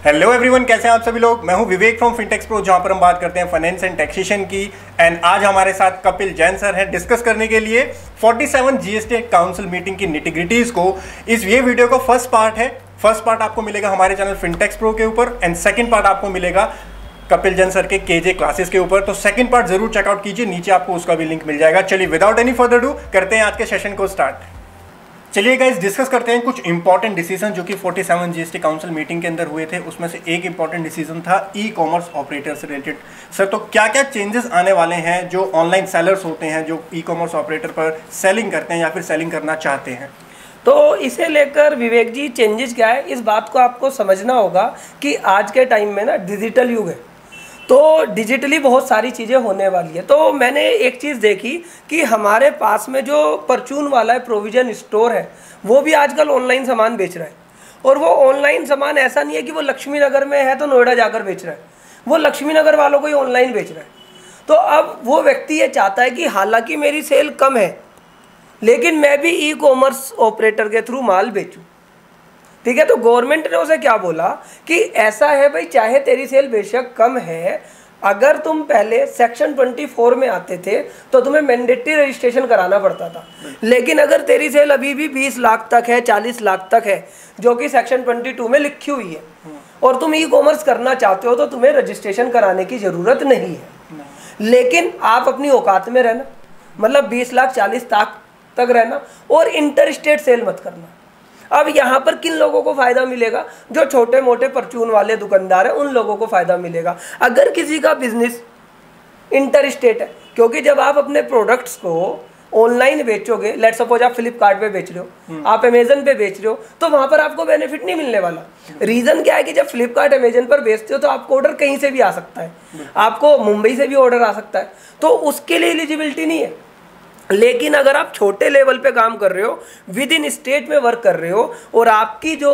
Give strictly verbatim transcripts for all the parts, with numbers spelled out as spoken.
Hello everyone, कैसे हैं आप सभी लोग। मैं हूं विवेक फ्रॉम फिनटेक्स प्रो, जहां पर हम बात करते हैं फाइनेंस एंड टैक्सेशन की। एंड आज हमारे साथ कपिल जैन सर हैं डिस्कस करने के लिए सैंतालीस जीएसटी काउंसिल मीटिंग की निटिग्रिटीज को। इस ये वीडियो का फर्स्ट पार्ट है। फर्स्ट पार्ट आपको मिलेगा हमारे चैनल फिनटेक्स प्रो के ऊपर एंड सेकंड पार्ट आपको मिलेगा कपिल जैन सर के केजे क्लासेस के ऊपर। तो सेकंड पार्ट जरूर चेकआउट कीजिए, नीचे आपको उसका भी लिंक मिल जाएगा। चलिए विदाउट एनी फर्दर डू करते हैं आज के सेशन को स्टार्ट। चलिए गाइस, डिस्कस करते हैं कुछ इंपॉर्टेंट डिसीजन जो कि सैंतालीस जीएसटी काउंसिल मीटिंग के अंदर हुए थे। उसमें से एक इंपॉर्टेंट डिसीजन था ई कॉमर्स ऑपरेटर से रिलेटेड। सर, तो क्या क्या चेंजेस आने वाले हैं जो ऑनलाइन सेलर्स होते हैं जो ई कॉमर्स ऑपरेटर पर सेलिंग करते हैं या फिर सेलिंग करना चाहते हैं? तो इसे लेकर विवेक जी चेंजेस क्या है, इस बात को आपको समझना होगा कि आज के टाइम में ना डिजिटल युग है, तो डिजिटली बहुत सारी चीज़ें होने वाली है। तो मैंने एक चीज़ देखी कि हमारे पास में जो परचून वाला है प्रोविजन स्टोर है, वो भी आजकल ऑनलाइन सामान बेच रहा है। और वो ऑनलाइन सामान ऐसा नहीं है कि वो लक्ष्मी नगर में है तो नोएडा जाकर बेच रहा है, वो लक्ष्मी नगर वालों को ही ऑनलाइन बेच रहा है। तो अब वो व्यक्ति ये चाहता है कि हालांकि मेरी सेल कम है लेकिन मैं भी ई कॉमर्स ऑपरेटर के थ्रू माल बेचूं। ठीक है, तो गवर्नमेंट ने उसे क्या बोला कि ऐसा है भाई, चाहे तेरी सेल बेशक कम है, अगर तुम पहले सेक्शन चौबीस में आते थे तो तुम्हें मैंडेटरी रजिस्ट्रेशन कराना पड़ता था। लेकिन अगर तेरी सेल अभी भी बीस लाख तक है, चालीस लाख तक है, जो कि सेक्शन बाईस में लिखी हुई है, और तुम ई कॉमर्स करना चाहते हो तो तुम्हें रजिस्ट्रेशन कराने की ज़रूरत नहीं है। लेकिन आप अपनी औकात में रहना, मतलब बीस लाख चालीस लाख तक रहना, और इंटर स्टेट सेल मत करना। अब यहाँ पर किन लोगों को फ़ायदा मिलेगा? जो छोटे मोटे परचून वाले दुकानदार हैं, उन लोगों को फ़ायदा मिलेगा। अगर किसी का बिजनेस इंटर स्टेट है, क्योंकि जब आप अपने प्रोडक्ट्स को ऑनलाइन बेचोगे, लेट सपोज आप फ्लिपकार्ट पे बेच रहे हो, आप अमेजन पे बेच रहे हो, तो वहाँ पर आपको बेनिफिट नहीं मिलने वाला। रीज़न क्या है कि जब फ्लिपकार्ट अमेजन पर बेचते हो तो आपको ऑर्डर कहीं से भी आ सकता है, आपको मुंबई से भी ऑर्डर आ सकता है, तो उसके लिए एलिजिबिलिटी नहीं है। लेकिन अगर आप छोटे लेवल पे काम कर रहे हो, विद इन स्टेट में वर्क कर रहे हो, और आपकी जो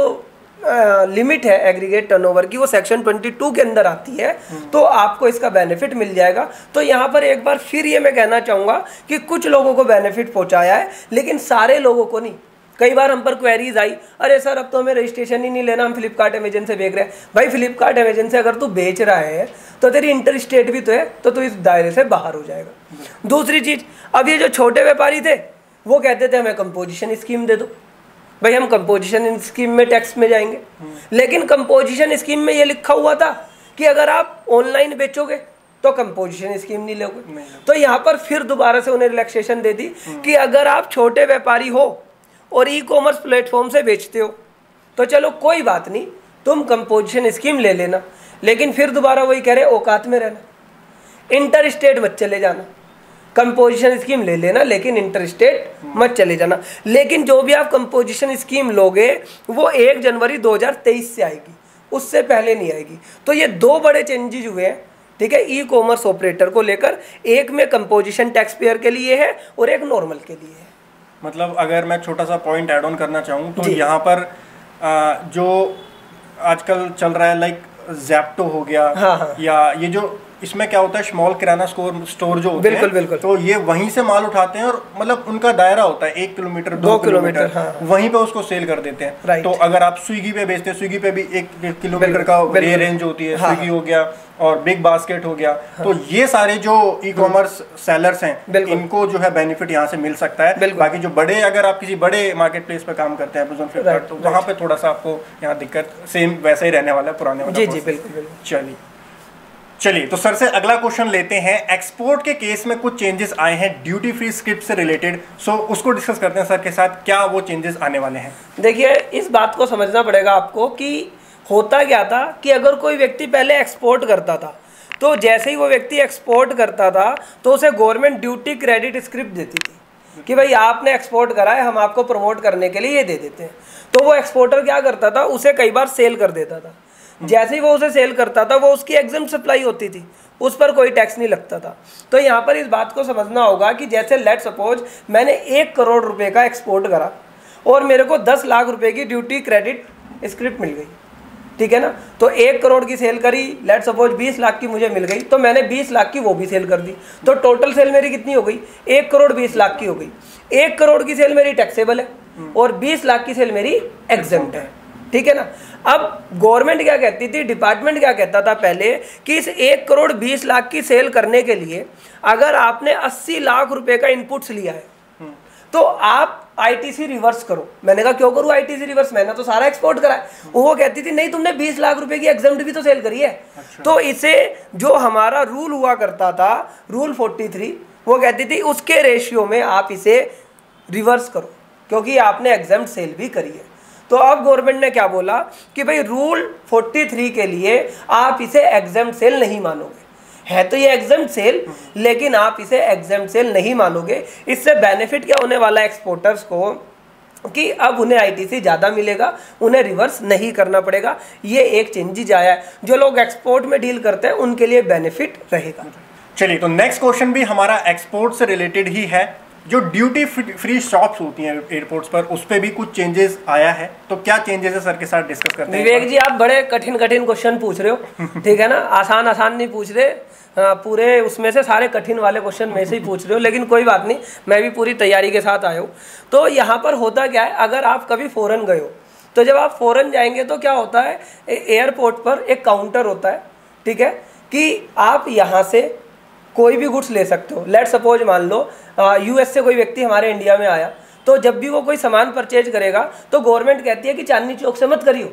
लिमिट है एग्रीगेट टर्नओवर की वो सेक्शन बाईस के अंदर आती है, तो आपको इसका बेनिफिट मिल जाएगा। तो यहाँ पर एक बार फिर ये मैं कहना चाहूँगा कि कुछ लोगों को बेनिफिट पहुँचाया है लेकिन सारे लोगों को नहीं। कई बार हम पर क्वेरीज आई, अरे सर अब तो हमें रजिस्ट्रेशन ही नहीं लेना, हम फ्लिपकार्ट अमेजन से बेच रहे हैं। भाई फ्लिपकार्ट अमेजन से अगर तू बेच रहा है तो तेरी इंटर स्टेट भी तो है, तो तू इस दायरे से बाहर हो जाएगा। दूसरी चीज़, अब ये जो छोटे व्यापारी थे वो कहते थे हमें कंपोजिशन स्कीम दे दो। भाई हम कंपोजिशन स्कीम में टैक्स में जाएंगे, लेकिन कंपोजिशन स्कीम में ये लिखा हुआ था कि अगर आप ऑनलाइन बेचोगे तो कंपोजिशन स्कीम नहीं लोगे। तो यहाँ पर फिर दोबारा से उन्हें रिलैक्सेशन दे दी कि अगर आप छोटे व्यापारी हो और ई कॉमर्स प्लेटफॉर्म से बेचते हो तो चलो कोई बात नहीं, तुम कंपोजिशन स्कीम ले लेना, लेकिन फिर दोबारा वही कह रहे औकात में रहना, इंटर स्टेट मत चले जाना। कंपोजिशन स्कीम ले लेना लेकिन इंटर स्टेट मत चले जाना। लेकिन जो भी आप कंपोजिशन स्कीम लोगे वो एक जनवरी दो हज़ार तेईस से आएगी, उससे पहले नहीं आएगी। तो ये दो बड़े चेंजेस हुए हैं, ठीक है, ई कॉमर्स ऑपरेटर को लेकर। एक में कंपोजिशन टैक्स पेयर के लिए है और एक नॉर्मल के लिए है। मतलब अगर मैं छोटा सा पॉइंट ऐड ऑन करना चाहूँ तो यहाँ पर आ, जो आजकल चल रहा है लाइक ज़ेप्टो हो गया, हाँ हाँ। या ये जो इसमें क्या होता है स्मॉल किराना स्टोर स्टोर जो होते बिल्कुल, हैं बिल्कुल। तो ये वहीं से माल उठाते हैं और मतलब उनका दायरा होता है एक किलोमीटर दो, दो किलोमीटर, हाँ। वहीं पे उसको सेल कर देते हैं। तो अगर आप स्विगी पे बेचते हैं, स्विगी पे भी एक किलोमीटर का ये रेंज होती है, हाँ। स्विगी हो गया और बिग बास्केट हो गया, हाँ। तो ये सारे जो ई कॉमर्स सेलर्स हैं इनको जो है बेनिफिट यहाँ से मिल सकता है। बाकी जो बड़े, अगर आप किसी बड़े मार्केट प्लेस पे काम करते हैं अमेज़न, फ्लिपकार्ट, तो वहाँ पे थोड़ा सा आपको यहाँ दिक्कत सेम वैसा ही रहने वाला है पुराने वाला। जी जी बिल्कुल। चलिए चलिए तो सर से अगला क्वेश्चन लेते हैं। एक्सपोर्ट के केस में कुछ चेंजेस आए हैं ड्यूटी फ्री स्क्रिप्ट से रिलेटेड, सो उसको डिस्कस करते हैं सर के साथ, क्या वो चेंजेस आने वाले हैं? देखिए, इस बात को समझना पड़ेगा आपको कि होता क्या था कि अगर कोई व्यक्ति पहले एक्सपोर्ट करता था तो जैसे ही वो व्यक्ति एक्सपोर्ट करता था तो उसे गवर्नमेंट ड्यूटी क्रेडिट स्क्रिप्ट देती थी कि भाई आपने एक्सपोर्ट करा है, हम आपको प्रमोट करने के लिए ये दे देते हैं। तो वो एक्सपोर्टर क्या करता था, उसे कई बार सेल कर देता था। जैसे ही वो उसे सेल करता था वो उसकी एग्जाम सप्लाई होती थी, उस पर कोई टैक्स नहीं लगता था। तो यहाँ पर इस बात को समझना होगा कि जैसे लेट सपोज मैंने एक करोड़ रुपए का एक्सपोर्ट करा और मेरे को दस लाख रुपए की ड्यूटी क्रेडिट स्क्रिप्ट मिल गई, ठीक है ना। तो एक करोड़ की सेल करी, लेट सपोज बीस लाख की मुझे मिल गई, तो मैंने बीस लाख की वो भी सेल कर दी, तो टोटल सेल मेरी कितनी हो गई? एक करोड़ बीस लाख की हो गई। एक करोड़ की सेल मेरी टैक्सेबल है और बीस लाख की सेल मेरी एग्जेम्प्ट है। ठीक है ना। अब गवर्नमेंट क्या कहती थी, डिपार्टमेंट क्या कहता था पहले कि इस एक करोड़ बीस लाख की सेल करने के लिए अगर आपने अस्सी लाख रुपए का इनपुट्स लिया है तो आप आईटीसी रिवर्स करो। मैंने कहा क्यों करूँ आईटीसी रिवर्स, मैंने तो सारा एक्सपोर्ट करा है। वो कहती थी नहीं, तुमने बीस लाख रुपए की एग्जाम्प्ट भी तो सेल करी है। अच्छा। तो इसे जो हमारा रूल हुआ करता था, रूल तैंतालीस, वो कहती थी उसके रेशियो में आप इसे रिवर्स करो क्योंकि आपने एग्जाम्प्ट सेल भी करी है। तो अब गवर्नमेंट ने क्या बोला कि भाई रूल तैंतालीस के लिए आप इसे एग्जाम्प्ट सेल नहीं मानोगे, है तो ये एग्जाम्प्ट सेल लेकिन आप इसे एग्जाम्प्ट सेल नहीं मानोगे। इससे बेनिफिट क्या होने वाला है एक्सपोर्टर्स को कि अब उन्हें आईटीसी ज़्यादा मिलेगा, उन्हें रिवर्स नहीं करना पड़ेगा। ये एक चेंजेज आया है, जो लोग एक्सपोर्ट में डील करते हैं उनके लिए बेनिफिट रहेगा। चलिए, तो नेक्स्ट क्वेश्चन भी हमारा एक्सपोर्ट से रिलेटेड ही है। जो ड्यूटी फ्री शॉप्स होती हैं एयरपोर्ट्स पर, उस पर भी कुछ चेंजेस आया है, तो क्या चेंजेस है सर के साथ डिस्कस करते हैं। विवेक जी, आप बड़े कठिन कठिन क्वेश्चन पूछ रहे हो, ठीक है ना, आसान आसान नहीं पूछ रहे, हाँ, पूरे उसमें से सारे कठिन वाले क्वेश्चन में से ही पूछ रहे हो, लेकिन कोई बात नहीं, मैं भी पूरी तैयारी के साथ आया हूँ। तो यहाँ पर होता क्या है, अगर आप कभी फॉरेन गए हो तो जब आप फॉरेन जाएंगे तो क्या होता है, एयरपोर्ट पर एक काउंटर होता है, ठीक है, कि आप यहाँ से कोई भी गुड्स ले सकते हो। लेट सपोज मान लो यूएस से कोई व्यक्ति हमारे इंडिया में आया, तो जब भी वो कोई सामान परचेज करेगा तो गवर्नमेंट कहती है कि चांदनी चौक से मत करियो,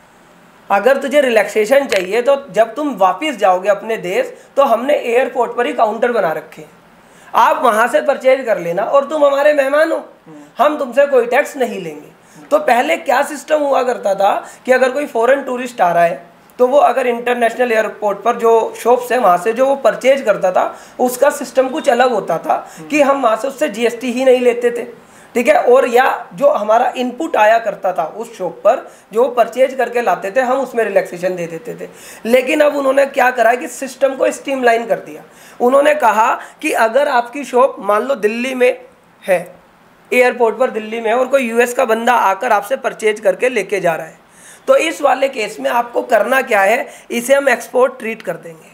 अगर तुझे रिलैक्सेशन चाहिए तो जब तुम वापस जाओगे अपने देश तो हमने एयरपोर्ट पर ही काउंटर बना रखे हैं, आप वहाँ से परचेज कर लेना और तुम हमारे मेहमान हो, हम तुमसे कोई टैक्स नहीं लेंगे। तो पहले क्या सिस्टम हुआ करता था कि अगर कोई फॉरेन टूरिस्ट आ रहा है तो वो अगर इंटरनेशनल एयरपोर्ट पर जो शॉप्स है वहाँ से जो वो परचेज करता था उसका सिस्टम कुछ अलग होता था कि हम वहाँ से उससे जीएसटी ही नहीं लेते थे, ठीक है, और या जो हमारा इनपुट आया करता था उस शॉप पर जो परचेज करके लाते थे हम उसमें रिलैक्सेशन दे देते थे। लेकिन अब उन्होंने क्या करा कि सिस्टम को स्ट्रीमलाइन कर दिया। उन्होंने कहा कि अगर आपकी शॉप मान लो दिल्ली में है, एयरपोर्ट पर दिल्ली में है और कोई यूएस का बंदा आकर आपसे परचेज करके लेके जा रहा है, तो इस वाले केस में आपको करना क्या है, इसे हम एक्सपोर्ट ट्रीट कर देंगे।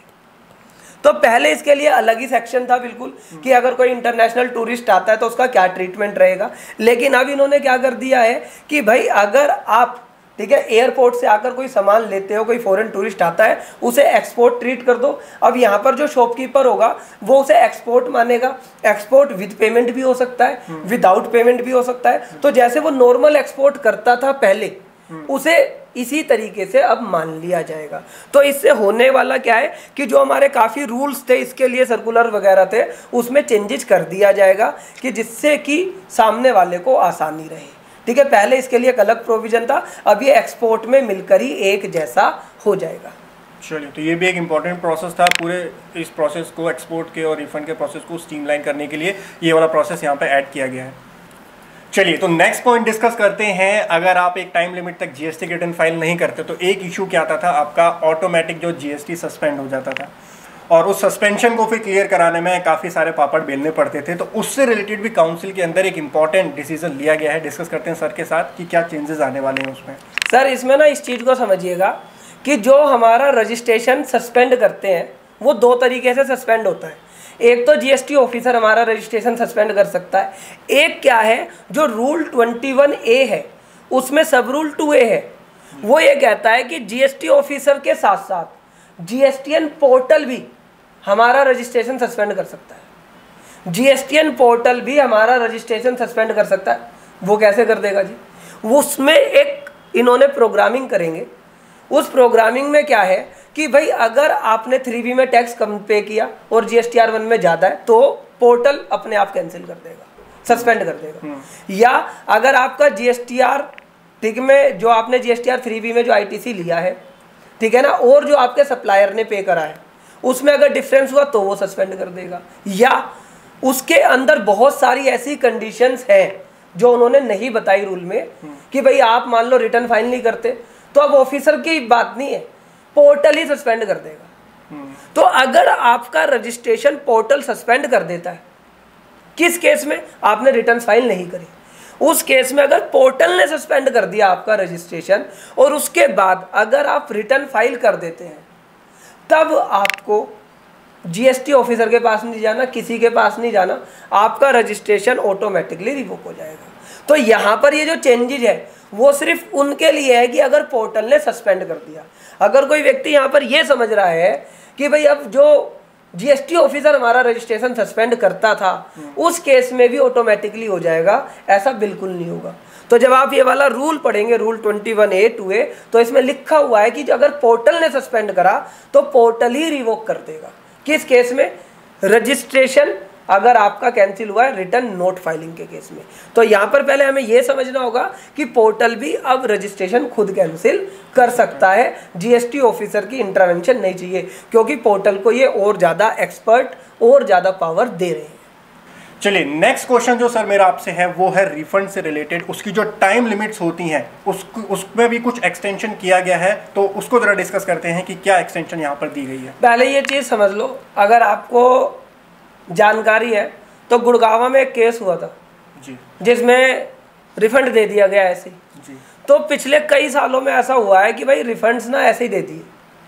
तो पहले इसके लिए अलग ही सेक्शन था बिल्कुल कि अगर कोई इंटरनेशनल टूरिस्ट आता है तो उसका क्या ट्रीटमेंट रहेगा। लेकिन अब इन्होंने क्या कर दिया है कि भाई अगर आप, ठीक है, एयरपोर्ट से आकर कोई सामान लेते हो, कोई फॉरेन टूरिस्ट आता है, उसे एक्सपोर्ट ट्रीट कर दो। अब यहाँ पर जो शॉपकीपर होगा वो उसे एक्सपोर्ट मानेगा। एक्सपोर्ट विद पेमेंट भी हो सकता है, विदाउट पेमेंट भी हो सकता है। तो जैसे वो नॉर्मल एक्सपोर्ट करता था पहले, उसे इसी तरीके से अब मान लिया जाएगा। तो इससे होने वाला क्या है कि जो हमारे काफ़ी रूल्स थे, इसके लिए सर्कुलर वगैरह थे, उसमें चेंजेस कर दिया जाएगा कि जिससे कि सामने वाले को आसानी रहे, ठीक है। पहले इसके लिए एक अलग प्रोविजन था, अब ये एक्सपोर्ट में मिलकर ही एक जैसा हो जाएगा। चलिए, तो ये भी एक इम्पॉर्टेंट प्रोसेस था। पूरे इस प्रोसेस को, एक्सपोर्ट के और रिफंड के प्रोसेस को स्ट्रीमलाइन करने के लिए ये वाला प्रोसेस यहाँ पे ऐड किया गया है। चलिए, तो नेक्स्ट पॉइंट डिस्कस करते हैं। अगर आप एक टाइम लिमिट तक जीएसटी रिटर्न फाइल नहीं करते तो एक इशू क्या आता था, आपका ऑटोमेटिक जो जीएसटी सस्पेंड हो जाता था और उस सस्पेंशन को फिर क्लियर कराने में काफ़ी सारे पापड़ बेलने पड़ते थे। तो उससे रिलेटेड भी काउंसिल के अंदर एक इंपॉर्टेंट डिसीजन लिया गया है। डिस्कस करते हैं सर के साथ कि क्या चेंजेस आने वाले हैं उसमें। सर, इसमें ना इस चीज़ को समझिएगा कि जो हमारा रजिस्ट्रेशन सस्पेंड करते हैं वो दो तरीके से सस्पेंड होता है। एक तो जीएसटी ऑफिसर हमारा रजिस्ट्रेशन सस्पेंड कर सकता है, एक क्या है जो रूल इक्कीस ए है उसमें सब रूल टू ए है, वो ये कहता है कि जीएसटी ऑफिसर के साथ साथ जीएसटीएन पोर्टल भी हमारा रजिस्ट्रेशन सस्पेंड कर सकता है। जीएसटीएन पोर्टल भी हमारा रजिस्ट्रेशन सस्पेंड कर सकता है। वो कैसे कर देगा जी, वो उसमें एक इन्होंने प्रोग्रामिंग करेंगे। उस प्रोग्रामिंग में क्या है कि भाई अगर आपने थ्री बी में टैक्स कम पे किया और जीएसटीआर वन में ज़्यादा है तो पोर्टल अपने आप कैंसिल कर देगा, सस्पेंड कर देगा। या अगर आपका जीएसटीआर ठीक में जो आपने जीएसटीआर थ्री बी में जो आईटीसी लिया है, ठीक है ना, और जो आपके सप्लायर ने पे करा है उसमें अगर डिफरेंस हुआ तो वो सस्पेंड कर देगा। या उसके अंदर बहुत सारी ऐसी कंडीशंस हैं जो उन्होंने नहीं बताई रूल में कि भाई आप मान लो रिटर्न फाइल नहीं करते तो अब ऑफिसर की बात नहीं है, पोर्टल ही सस्पेंड कर देगा। तो अगर आपका रजिस्ट्रेशन पोर्टल सस्पेंड कर देता है, किस केस में, आपने रिटर्न फाइल नहीं करी, उस केस में अगर पोर्टल ने सस्पेंड कर दिया आपका रजिस्ट्रेशन और उसके बाद अगर आप रिटर्न फाइल कर देते हैं, तब आपको जीएसटी ऑफिसर के पास नहीं जाना, किसी के पास नहीं जाना, आपका रजिस्ट्रेशन ऑटोमेटिकली रिवोक हो जाएगा। तो यहाँ पर ये जो चेंजेज है वो सिर्फ उनके लिए है कि अगर पोर्टल ने सस्पेंड कर दिया। अगर कोई व्यक्ति यहाँ पर ये समझ रहा है कि भाई अब जो जीएसटी ऑफिसर हमारा रजिस्ट्रेशन सस्पेंड करता था उस केस में भी ऑटोमेटिकली हो जाएगा, ऐसा बिल्कुल नहीं होगा। तो जब आप ये वाला रूल पढ़ेंगे, rule twenty one A two A, तो इसमें लिखा हुआ है कि अगर पोर्टल ने सस्पेंड करा तो पोर्टल ही रिवोक कर देगा। किस केस में? रजिस्ट्रेशन अगर आपका कैंसिल हुआ है रिटर्न नोट फाइलिंग के केस में। तो यहाँ पर पहले हमें यह समझना होगा कि पोर्टल भी अब रजिस्ट्रेशन खुद कैंसिल कर सकता है, जीएसटी ऑफिसर की इंटरवेंशन नहीं चाहिए, क्योंकि पोर्टल को ये और ज़्यादा एक्सपर्ट और ज़्यादा पावर दे रहे हैं। चलिए नेक्स्ट क्वेश्चन जो सर मेरा आपसे है वो है रिफंड से रिलेटेड। उसकी जो टाइम लिमिट्स होती हैं उस उसमें भी कुछ एक्सटेंशन किया गया है, तो उसको जरा डिस्कस करते हैं कि क्या एक्सटेंशन यहाँ पर दी गई है। पहले ये चीज़ समझ लो, अगर आपको जानकारी है तो गुड़गांव में एक केस हुआ था जी, जिसमें रिफंड दे दिया गया ऐसे जी। तो पिछले कई सालों में ऐसा हुआ है कि भाई रिफंड्स ना ऐसे ही दे दिए,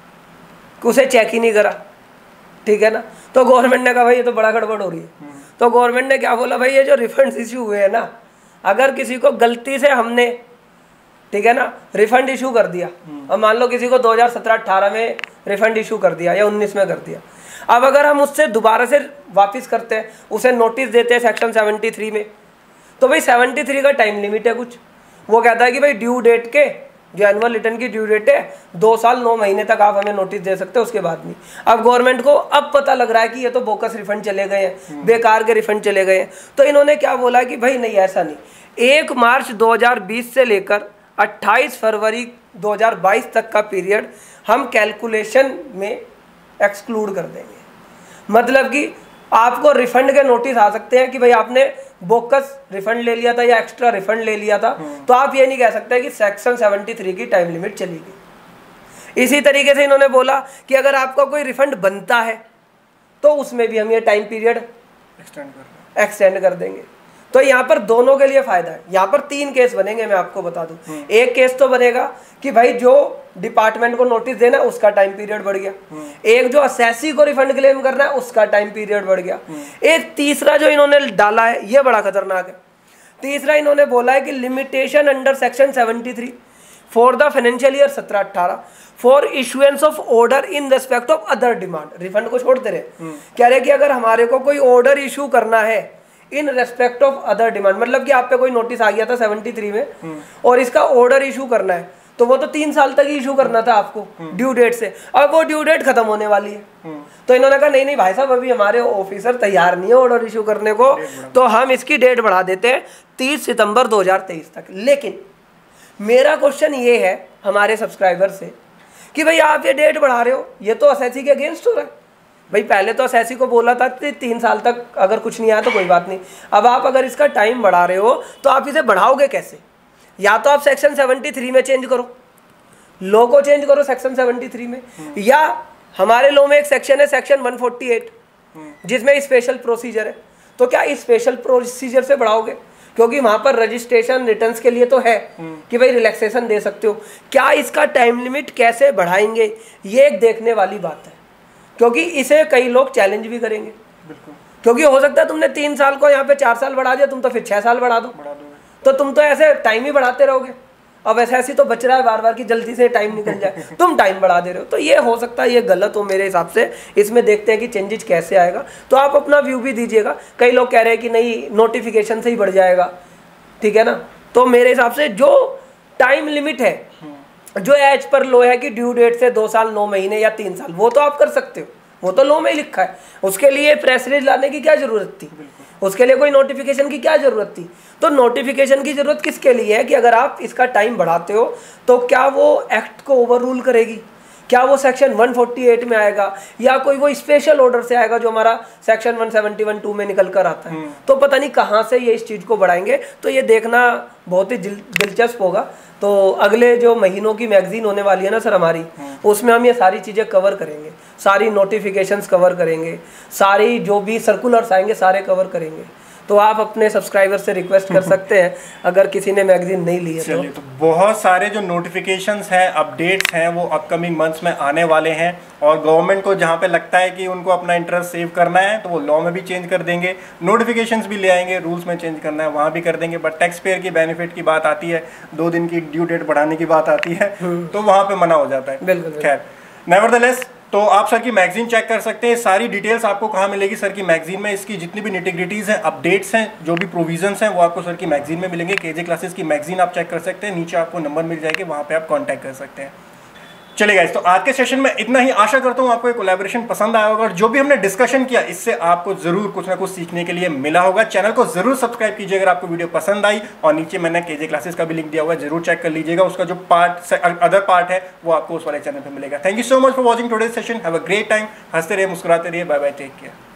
उसे चेक ही नहीं करा, ठीक है ना। तो गवर्नमेंट ने कहा भाई ये तो बड़ा गड़बड़ हो रही है। तो गवर्नमेंट ने क्या बोला, भाई ये जो रिफंड्स इशू हुए हैं ना, अगर किसी को गलती से हमने, ठीक है ना, रिफंड इशू कर दिया, और मान लो किसी को दो हज़ार सत्रह अठारह में रिफंड इशू कर दिया या उन्नीस में कर दिया, अब अगर हम उससे दोबारा से वापस करते हैं, उसे नोटिस देते हैं सेक्शन सेवेंटी थ्री में, तो भाई सेवेंटी थ्री का टाइम लिमिट है कुछ। वो कहता है कि भाई ड्यू डेट के, जो एनुअल रिटर्न की ड्यू डेट है, दो साल नौ महीने तक आप हमें नोटिस दे सकते हो, उसके बाद नहीं। अब गवर्नमेंट को अब पता लग रहा है कि ये तो बोकस रिफंड चले गए हैं, बेकार के रिफंड चले गए हैं, तो इन्होंने क्या बोला कि भाई नहीं, ऐसा नहीं, एक मार्च दो हज़ार बीस से लेकर अट्ठाईस फरवरी दो हज़ार बाईस तक का पीरियड हम कैलकुलेशन में एक्सक्लूड कर देंगे। मतलब कि आपको रिफंड के नोटिस आ सकते हैं कि भाई आपने बोकस रिफंड ले लिया था या एक्स्ट्रा रिफंड ले लिया था, तो आप ये नहीं कह सकते कि सेक्शन सेवेंटी थ्री की टाइम लिमिट चली गई। इसी तरीके से इन्होंने बोला कि अगर आपका कोई रिफंड बनता है तो उसमें भी हम ये टाइम पीरियड एक्सटेंड कर एक्सटेंड कर देंगे। तो यहाँ पर दोनों के लिए फायदा है। यहाँ पर तीन केस बनेंगे, मैं आपको बता दूं। एक केस तो बनेगा कि भाई जो डिपार्टमेंट को नोटिस देना है उसका टाइम पीरियड बढ़ गया, एक जो असेसी को रिफंड क्लेम करना है उसका टाइम पीरियड बढ़ गया, एक तीसरा जो इन्होंने डाला है ये बड़ा खतरनाक है। तीसरा इन्होंने बोला है कि limitation under section seventy three for the financial year सत्रह अठारह for issuance of order in respect of other demand. Refund को छोड़ते रहे, कह रहे कि अगर हमारे को कोई ऑर्डर इशू करना है in respect of other demand, मतलब कि आप पे कोई नोटिस आ गया था सेवेंटी थ्री में और इसका ऑर्डर इशू करना है, तो वो तो तीन साल तक ही इशू करना था आपको ड्यू डेट से, अब वो ड्यू डेट खत्म होने वाली है। तो इन्होंने कहा नहीं नहीं भाई साहब, अभी हमारे ऑफिसर तैयार नहीं है ऑर्डर इशू करने को, तो हम इसकी डेट बढ़ा देते हैं तीस सितंबर दो हज़ार तेईस तक। लेकिन मेरा क्वेश्चन ये है हमारे सब्सक्राइबर से कि भाई आप ये डेट बढ़ा रहे हो, ये तो एसएससी के अगेंस्ट हो रहा है। भाई पहले तो एसएससी को बोला था कि तीन साल तक अगर कुछ नहीं आया तो कोई बात नहीं, अब आप अगर इसका टाइम बढ़ा रहे हो तो आप इसे बढ़ाओगे कैसे? या तो आप सेक्शन सेवेंटी थ्री में चेंज करो, लॉ को चेंज करो सेक्शन सेवेंटी थ्री में, या हमारे लॉ में एक सेक्शन है सेक्शन वन फोर्टी एट जिसमें स्पेशल प्रोसीजर है, तो क्या इस स्पेशल प्रोसीजर से बढ़ाओगे? क्योंकि वहां पर रजिस्ट्रेशन रिटर्न्स के लिए तो है कि भाई रिलैक्सेशन दे सकते हो, क्या इसका टाइम लिमिट कैसे बढ़ाएंगे ये एक देखने वाली बात है, क्योंकि इसे कई लोग चैलेंज भी करेंगे। बिल्कुल, क्योंकि हो सकता है तुमने तीन साल को यहाँ पे चार साल बढ़ा दिया, तुम तो फिर छह साल बढ़ा दो, बढ़ा दो तो तुम तो ऐसे टाइम ही बढ़ाते रहोगे। अब ऐसे ऐसी तो बच रहा है बार बार कि जल्दी से टाइम निकल जाए, तुम टाइम बढ़ा दे रहे हो, तो ये हो सकता है ये गलत हो मेरे हिसाब से। इसमें देखते हैं कि चेंजेस कैसे आएगा, तो आप अपना व्यू भी दीजिएगा। कई लोग कह रहे हैं कि नहीं नोटिफिकेशन से ही बढ़ जाएगा, ठीक है ना। तो मेरे हिसाब से जो टाइम लिमिट है, जो एज पर लो है कि ड्यू डेट से दो साल नौ महीने या तीन साल, वो तो आप कर सकते हो, वो तो लो में ही लिखा है। उसके लिए प्रेस रिलीज लाने की क्या जरूरत थी? उसके लिए कोई नोटिफिकेशन की क्या जरूरत थी? तो नोटिफिकेशन की जरूरत किसके लिए है कि अगर आप इसका टाइम बढ़ाते हो तो क्या वो एक्ट को ओवर रूल करेगी, क्या वो सेक्शन वन फोर्टी एट में आएगा, या कोई वो स्पेशल ऑर्डर से आएगा जो हमारा section one seventy one two में निकल कर आता है। तो पता नहीं कहाँ से ये इस चीज़ को बढ़ाएंगे, तो ये देखना बहुत ही दिलचस्प होगा। तो अगले जो महीनों की मैगजीन होने वाली है ना सर हमारी, उसमें हम ये सारी चीज़ें कवर करेंगे, सारी नोटिफिकेशंस कवर करेंगे, सारी जो भी सर्कुलर्स आएंगे सारे कवर करेंगे। तो आप अपने सब्सक्राइबर से रिक्वेस्ट कर सकते हैं अगर किसी ने मैगजीन नहीं ली है। चलिए, तो बहुत सारे जो नोटिफिकेशंस हैं, अपडेट्स हैं, वो अपकमिंग मंथ्स में आने वाले हैं और गवर्नमेंट को जहाँ पे लगता है कि उनको अपना इंटरेस्ट सेव करना है तो वो लॉ में भी चेंज कर देंगे, नोटिफिकेशंस भी ले आएंगे, रूल्स में चेंज करना है वहाँ भी कर देंगे। बट टैक्स पेयर की बेनिफिट की बात आती है, दो दिन की ड्यू डेट बढ़ाने की बात आती है तो वहाँ पे मना हो जाता है। बिल्कुल। खैर, नेवरदलेस, तो आप सर की मैगजीन चेक कर सकते हैं। सारी डिटेल्स आपको कहाँ मिलेगी सर की मैगजीन में, इसकी जितनी भी निटिग्रिटीज हैं, अपडेट्स हैं, जो भी प्रोविजंस हैं, वो आपको सर की मैगजीन में मिलेंगे। केजे क्लासेस की मैगजीन आप चेक कर सकते हैं, नीचे आपको नंबर मिल जाएगी, वहाँ पे आप कांटेक्ट कर सकते हैं। चलिए गाइस, तो आज के सेशन में इतना ही। आशा करता हूँ आपको ये कोलैबोरेशन पसंद आया होगा और जो भी हमने डिस्कशन किया इससे आपको जरूर कुछ ना कुछ सीखने के लिए मिला होगा। चैनल को जरूर सब्सक्राइब कीजिए अगर आपको वीडियो पसंद आई, और नीचे मैंने केजे क्लासेस का भी लिंक दिया हुआ है, जरूर चेक कर लीजिएगा। उसका जो पार्ट अदर पार्ट है वो आपको उस वाले चैनल पर मिलेगा। Thank you so much for watching today's session. Have a great time. हंसते रहिए, मुस्कुराते रहिए। Bye bye, take care.